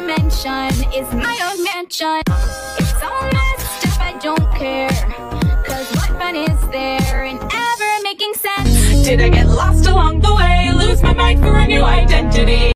dimension is my own mansion. It's all messed up, I don't care, 'cause what fun is there in ever making sense? Did I get lost along the way? Lose my mind for a new identity?